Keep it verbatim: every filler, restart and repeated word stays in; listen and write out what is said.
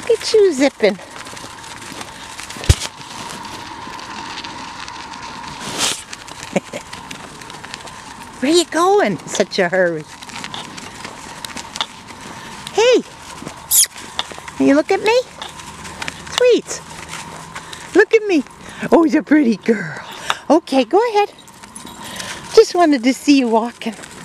Look at you zipping. Where you going? Such a hurry. Hey! You look at me? Sweet. Look at me. Oh, he's a pretty girl. Okay, go ahead. Just wanted to see you walking.